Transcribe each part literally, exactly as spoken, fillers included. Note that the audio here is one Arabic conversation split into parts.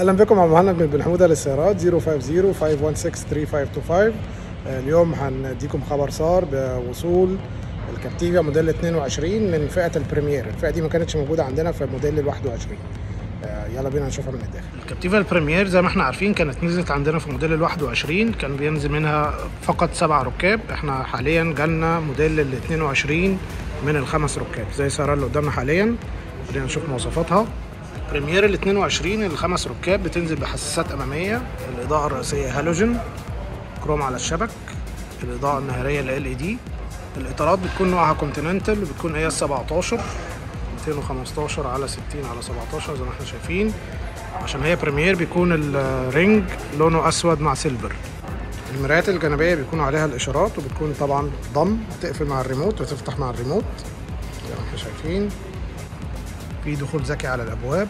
اهلا بكم مع مهند بن حموده للسيارات صفر خمسة صفر خمسة واحد ستة ثلاثة خمسة اتنين خمسة. اليوم هنديكم خبر صار بوصول الكابتيفا موديل اتنين وعشرين من فئه البريمير. الفئه دي ما كانتش موجوده عندنا في الموديل ال واحد وعشرين. يلا بينا نشوفها من الداخل. الكابتيفا البريمير زي ما احنا عارفين كانت نزلت عندنا في موديل ال واحد وعشرين، كان بينزل منها فقط سبع ركاب. احنا حاليا جالنا موديل ال اتنين وعشرين من الخمس ركاب زي السياره اللي قدامنا حاليا. خلينا نشوف مواصفاتها. بريمير ال اتنين وعشرين الخمس ركاب بتنزل بحساسات اماميه، الاضاءه الرئيسيه هالوجين، كروم على الشبك، الاضاءه النهاريه ال ال اي دي. الاطارات بتكون نوعها كونتيننتال وبتكون قياس سبعتاشر ميتين وخمستاشر على ستين على سبعتاشر زي ما احنا شايفين. عشان هي بريمير بيكون الرينج لونه اسود مع سيلفر. المرايات الجانبيه بيكون عليها الاشارات وبتكون طبعا ضم، تقفل مع الريموت وتفتح مع الريموت زي ما احنا شايفين. في دخول ذكي على الابواب.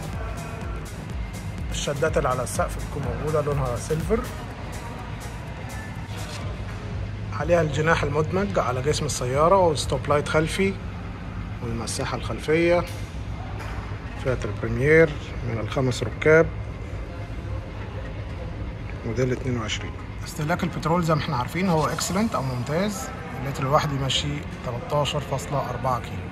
الشدات اللي على السقف بتكون موجوده لونها سيلفر. عليها الجناح المدمج على جسم السياره والستوب لايت خلفي والمساحه الخلفيه. فئه البريمير من الخمس ركاب موديل اتنين وعشرين. استهلاك البترول زي ما احنا عارفين هو اكسلنت او ممتاز. اللتر الواحد بيمشي تلتاشر فاصلة اربعة كيلو.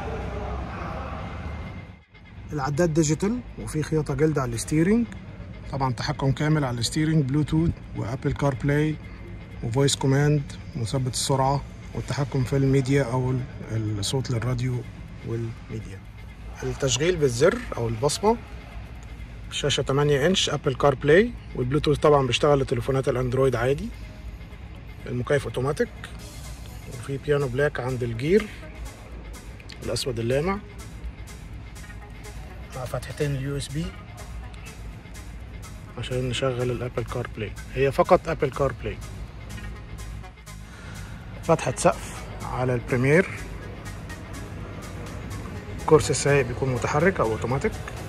العداد ديجيتال وفي خياطه جلد على الستيرنج. طبعا تحكم كامل على الستيرنج، بلوتوث وابل كار بلاي وفويس كوماند، مثبت السرعه والتحكم في الميديا او الصوت للراديو والميديا. التشغيل بالزر او البصمه. الشاشه تمانية انش، ابل كار بلاي والبلوتوث طبعا بيشتغل لتليفونات الاندرويد عادي. المكيف اوتوماتيك وفي بيانو بلاك عند الجير الاسود اللامع مع فتحتين اليو اس بي عشان نشغل الابل كار بلاي. هي فقط ابل كار بلاي. فتحة سقف على البريمير. كرسي السائق بيكون متحرك او اوتوماتيك.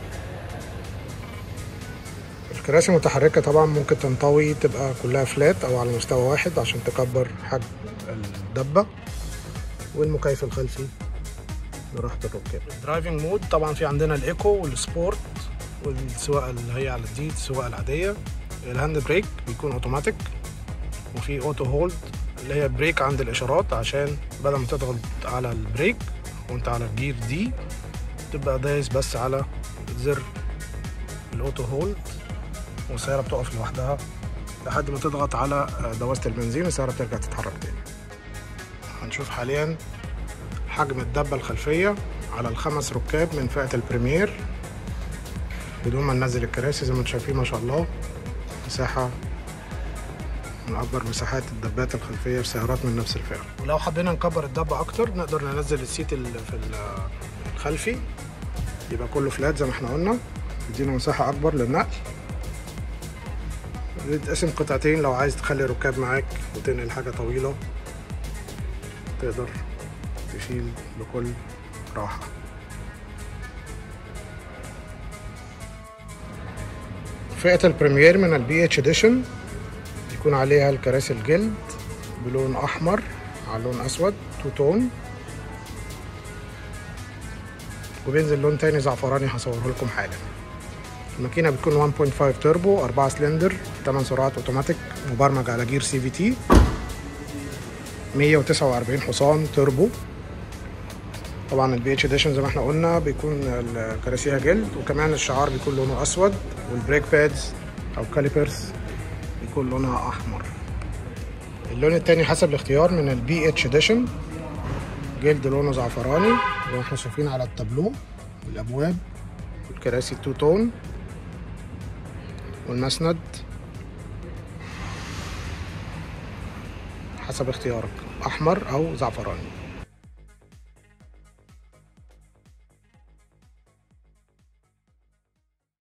الكراسي متحركة طبعا، ممكن تنطوي تبقى كلها فلات او على مستوى واحد عشان تكبر حجم الدبة. والمكيف الخلفي لراحة الركاب. الدرايفنج مود طبعا في عندنا الايكو والسبورت والسواقة اللي هي على الدي السواقة العادية. الهاند بريك بيكون اوتوماتيك وفي اوتو هولد اللي هي بريك عند الاشارات، عشان بدل ما تضغط على البريك وانت على الجير دي تبقى دايس بس على زر الاوتو هولد والسيارة بتقف لوحدها لحد ما تضغط على دواسة البنزين السيارة بترجع تتحرك تاني. هنشوف حاليا حجم الدبة الخلفية على الخمس ركاب من فئة البريمير بدون ما ننزل الكراسي. زي ما انتم شايفين ما شاء الله مساحة من أكبر مساحات الدبات الخلفية في سيارات من نفس الفئة. ولو حبينا نكبر الدبة أكتر نقدر ننزل السيت اللي في الخلفي يبقى كله فلات زي ما احنا قلنا، يدينا مساحة أكبر للنقل. بيتقسم قطعتين لو عايز تخلي ركاب معاك وتنقل حاجة طويلة تقدر تشيل بكل راحة. فئة البريمير من البي اتش اديشن يكون عليها الكراسي الجلد بلون احمر على لون اسود تو تون، وبينزل لون تاني زعفراني هصوره لكم حالا. الماكينه بتكون واحد فاصلة خمسة توربو، أربعة سلندر، تمن سرعات اوتوماتيك، مبرمج على جير سي في تي، مية وتسعة واربعين حصان توربو. طبعا البي اتش اديشن زي ما احنا قلنا بيكون الكراسيها جلد، وكمان الشعار بيكون لونه اسود، والبريك بادز او كاليبرز بيكون لونها احمر. اللون التاني حسب الاختيار من البي اتش اديشن جلد لونه زعفراني زي ما احنا شايفين على التابلو، والابواب والكراسي تو تون والمسند حسب اختيارك احمر او زعفراني.